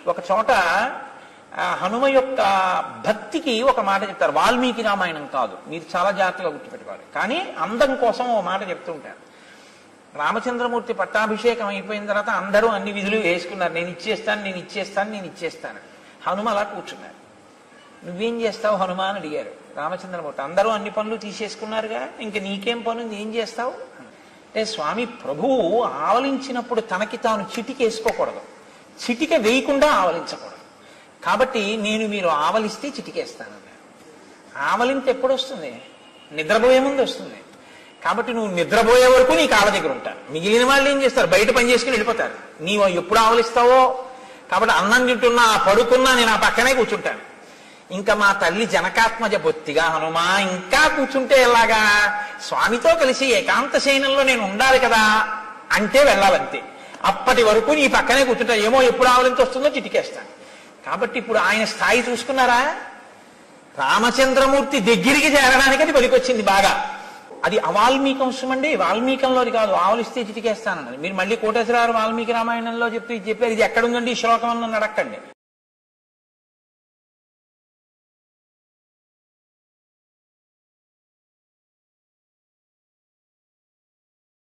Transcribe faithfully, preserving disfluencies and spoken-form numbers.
ఒక చోట హనుమ యొక్క భక్తికి ఒక మాట చెప్తారు. వాల్మీకి రామాయణం కాదు, మీరు చాలా జాగ్రత్తగా గుర్తుపెట్టుకోవాలి. కానీ అందం కోసం ఓ మాట చెప్తుంటారు. రామచంద్రమూర్తి పట్టాభిషేకం అయిపోయిన తర్వాత అందరూ అన్ని విధులు వేసుకున్నారు. నేను ఇచ్చేస్తాను నేను ఇచ్చేస్తాను నేను ఇచ్చేస్తాను హనుమ అలా కూర్చున్నారు. నువ్వేం చేస్తావు హనుమ అని అడిగారు రామచంద్రమూర్తి. అందరూ అన్ని పనులు తీసేసుకున్నారుగా, ఇంక నీకేం పనుంది, ఏం చేస్తావు అంటే, స్వామి ప్రభువు ఆవలించినప్పుడు తనకి తాను చిటికేసుకోకూడదు, చిటిక వేయకుండా ఆవలించకూడదు. కాబట్టి నేను మీరు ఆవలిస్తే చిటికేస్తానన్నారు. ఆవలింత ఎప్పుడు వస్తుంది? నిద్రపోయే ముందు వస్తుంది. కాబట్టి నువ్వు నిద్రపోయే వరకు నీ కాళ్ళ దగ్గర ఉంటారు. మిగిలిన వాళ్ళు ఏం చేస్తారు? బయట పని చేసుకుని వెళ్ళిపోతారు. నీవు ఎప్పుడు ఆవలిస్తావో. కాబట్టి అన్నం తింటున్నా పడుకున్నా నేను ఆ పక్కనే కూర్చుంటాను. ఇంకా మా తల్లి జనకాత్మజ బొత్తిగా హనుమా ఇంకా కూర్చుంటే ఎలాగా, స్వామితో కలిసి ఏకాంత శయనంలో నేను ఉండాలి కదా అంటే వెళ్ళాలంతే. అప్పటి వరకు నీ పక్కనే కూర్చుంటా. ఏమో ఎప్పుడు ఆవలింత వస్తుందో చిటికేస్తాను. కాబట్టి ఇప్పుడు ఆయన స్థాయి చూసుకున్నారా? రామచంద్రమూర్తి దగ్గరికి చేరడానికి అది పనికొచ్చింది బాగా. అది అవాల్మీకం అండి, వాల్మీకంలోది కాదు. ఆవలిస్తే చిటికేస్తానన్నది. మీరు మళ్ళీ కోటేశ్వరరావు వాల్మీకి రామాయణంలో చెప్తూ ఇది చెప్పారు. ఇది ఎక్కడుందండి ఈ శ్లోకం అన్న అడక్కండి.